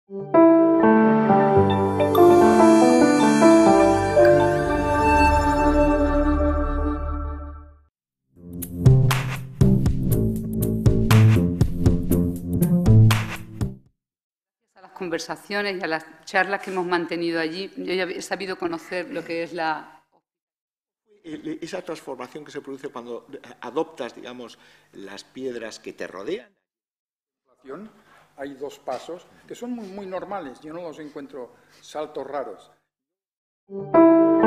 Conversaciones y a las charlas que hemos mantenido allí, yo ya he sabido conocer lo que es esa transformación que se produce cuando adoptas, digamos, las piedras que te rodean. Hay dos pasos que son muy normales, yo no los encuentro saltos raros.